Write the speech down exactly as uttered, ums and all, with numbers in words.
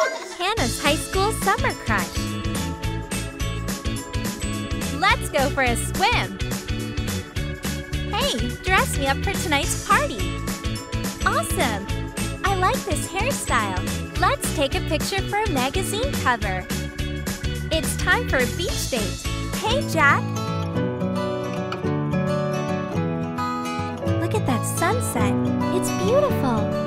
Hannah's high school summer crush. Let's go for a swim. Hey, dress me up for tonight's party. Awesome! I like this hairstyle. Let's take a picture for a magazine cover. It's time for a beach date. Hey, Jack! Look at that sunset. It's beautiful.